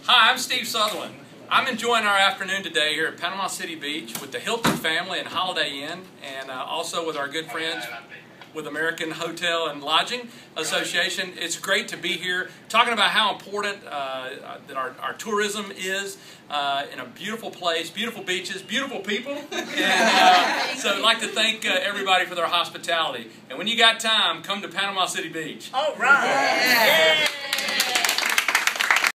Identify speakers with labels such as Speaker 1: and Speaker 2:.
Speaker 1: Hi, I'm Steve Southerland. I'm enjoying our afternoon today here at Panama City Beach with the Hilton family and Holiday Inn, and also with our good friends with American Hotel and Lodging Association. It's great to be here talking about how important that our tourism is in a beautiful place, beautiful beaches, beautiful people. And so I'd like to thank everybody for their hospitality. And when you got time, come to Panama City Beach.
Speaker 2: All right. Yeah.